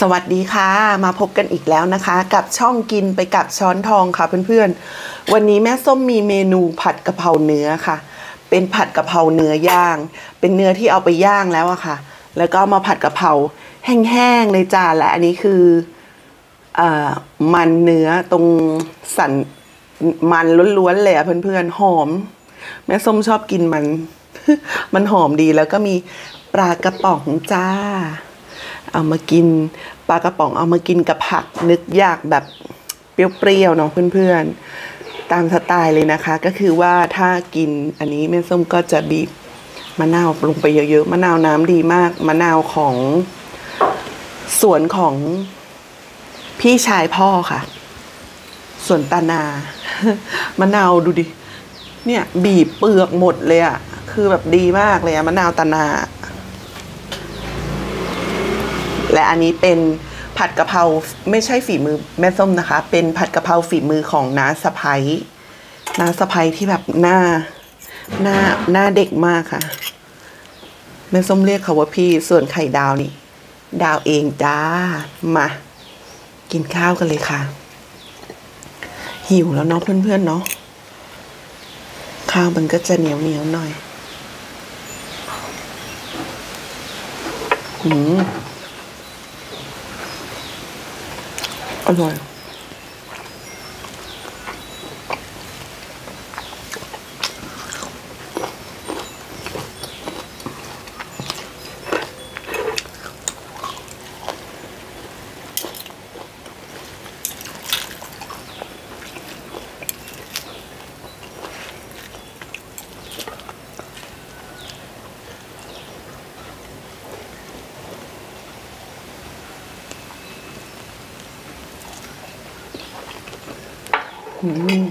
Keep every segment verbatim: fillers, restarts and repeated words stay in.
วัสดีค่ะมาพบกันอีกแล้วนะคะกับช่องกินไปกับช้อนทองค่ะเพื่อนๆวันนี้แม่ส้มมีเมนูผัดกะเพราเนื้อค่ะเป็นผัดกะเพราเนื้อย่างเป็นเนื้อที่เอาไปย่างแล้วอะค่ะแล้วก็มาผัดกะเพราแห้งๆเลยจ้าและอันนี้คืออ่ามันเนื้อตรงสันมันล้วนๆเลยอะเพื่อนๆหอมแม่ส้มชอบกินมัน มันหอมดีแล้วก็มีปลากระป๋องจ้าเอามากินปลากระป๋องเอามากินกับผักนึกอยากแบบเปรี้ยวๆเนาะเพื่อนๆตามสไตล์เลยนะคะก็คือว่าถ้ากินอันนี้แม่ส้มก็จะบีบมะนาวลงไปเยอะๆมะนาวน้ำดีมากมะนาวของสวนของพี่ชายพ่อค่ะสวนตานามะนาวดูดิเนี่ยบีบเปลือกหมดเลยอะคือแบบดีมากเลยอะมะนาวตานาและอันนี้เป็นผัดกะเพราไม่ใช่ฝีมือแม่ส้มนะคะเป็นผัดกะเพราฝีมือของน้าสะใภ้น้าสะใภ้ที่แบบหน้าหน้าหน้าเด็กมากค่ะแม่ส้มเรียกเขาว่าพี่ส่วนไข่ดาวนี่ดาวเองจ้ามากินข้าวกันเลยค่ะหิวแล้วเนาะเพื่อนๆเนาะข้าวมันก็จะเหนียวเหนียวหน่อยอืมอร่อยอืม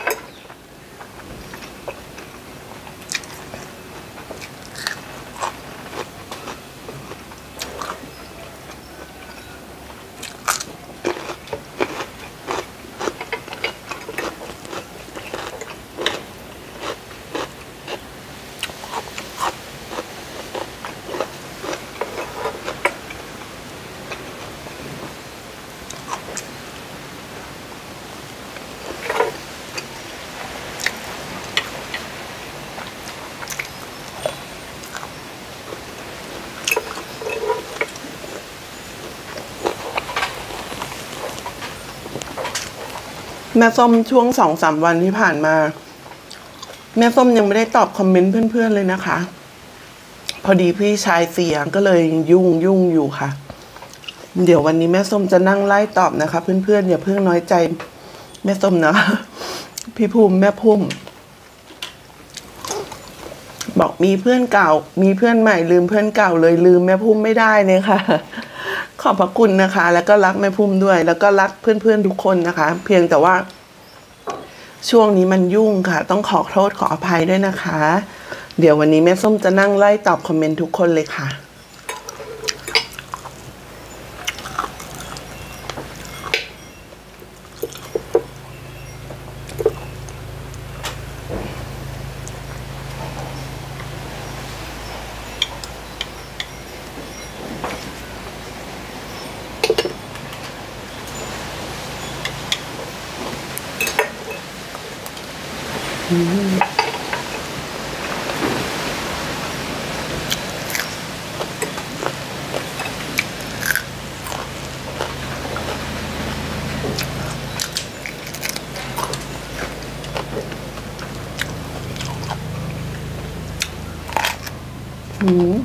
แม่ส้มช่วงสองสามวันที่ผ่านมาแม่ส้มยังไม่ได้ตอบคอมเมนต์เพื่อนๆเลยนะคะพอดีพี่ชายเสียก็เลยยุ่งยุ่งอยู่ค่ะเดี๋ยววันนี้แม่ส้มจะนั่งไล่ตอบนะคะเพื่อนๆอย่าเพิ่งน้อยใจแม่ส้มนะพี่ภูมิแม่พุ่มบอกมีเพื่อนเก่ามีเพื่อนใหม่ลืมเพื่อนเก่าเลยลืมแม่พุ่มไม่ได้เลยค่ะขอบพระคุณนะคะแล้วก็รักแม่พุ่มด้วยแล้วก็รักเพื่อนๆทุกคนนะคะเพียงแต่ว่าช่วงนี้มันยุ่งค่ะต้องขอโทษขออภัยด้วยนะคะเดี๋ยววันนี้แม่ส้มจะนั่งไล่ตอบคอมเมนต์ทุกคนเลยค่ะอืมอืม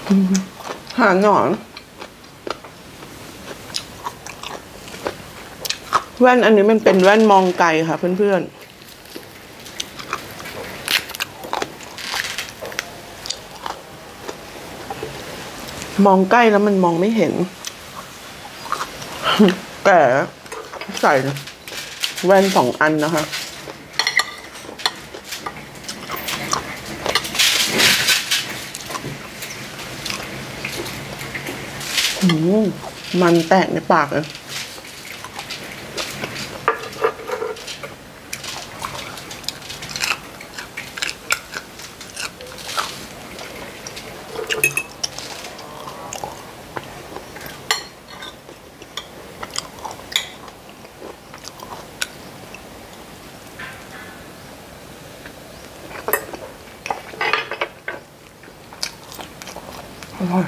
หาหนอนแว่นอันนี้มันเป็นแว่นมองไกลค่ะเพื่อนๆมองใกล้แล้วมันมองไม่เห็นแต่ใส่แว่นสองอันนะคะมันแตกในปากเลยอร่อย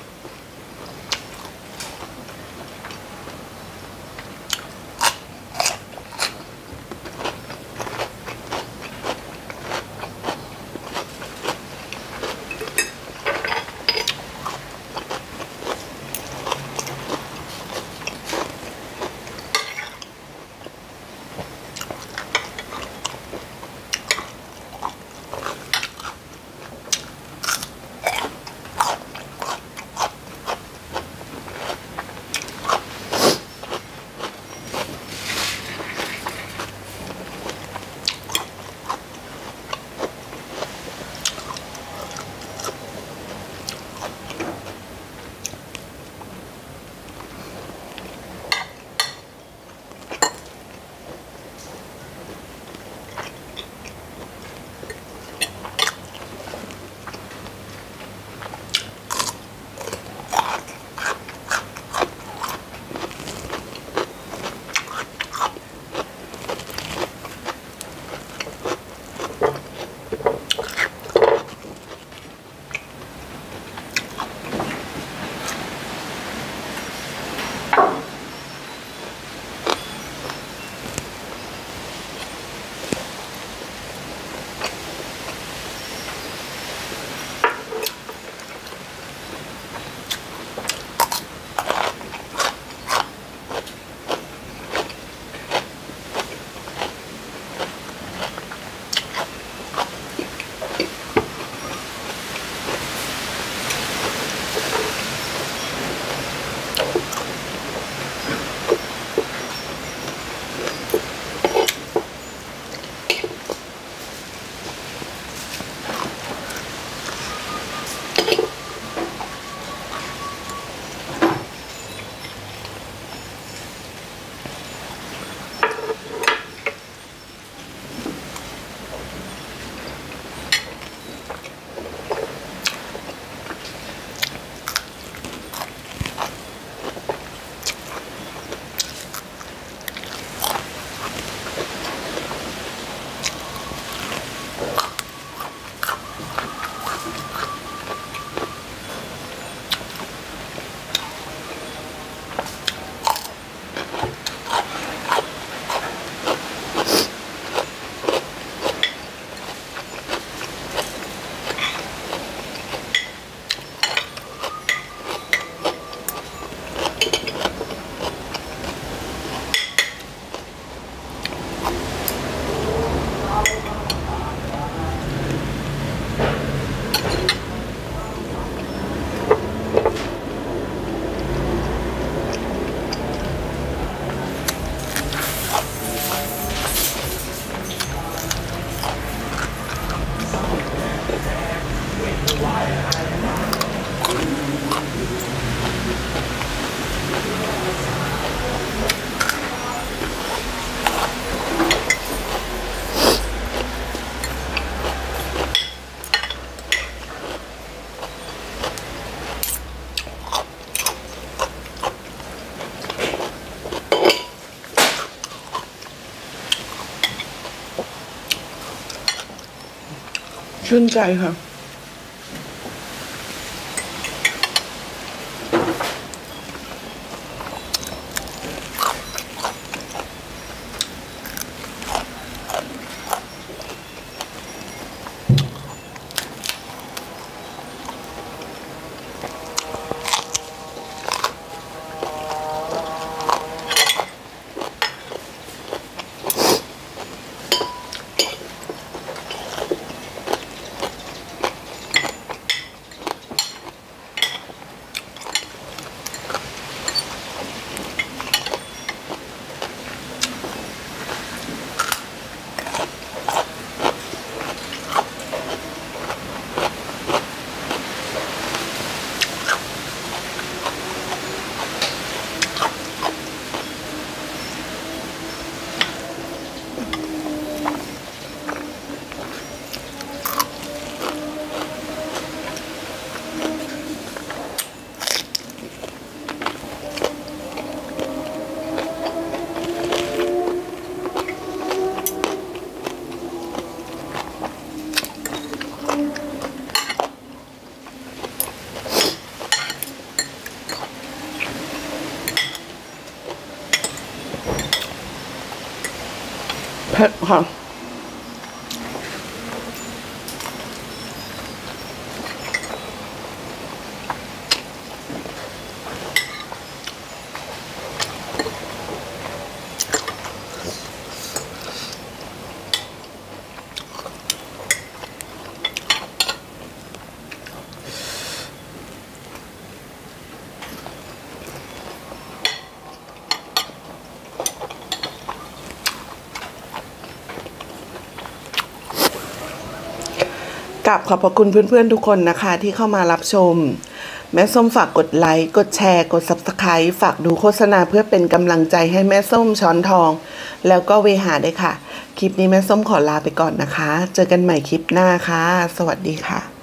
ชื่นใจค่ะผ็ดค่ะกับขอบพระคุณเพื่อนๆทุกคนนะคะที่เข้ามารับชมแม่ส้มฝากกดไลค์กดแชร์กด ซับสไครบ์ ฝากดูโฆษณาเพื่อเป็นกำลังใจให้แม่ส้มช้อนทองแล้วก็เวหาด้วยค่ะคลิปนี้แม่ส้มขอลาไปก่อนนะคะเจอกันใหม่คลิปหน้าค่ะสวัสดีค่ะ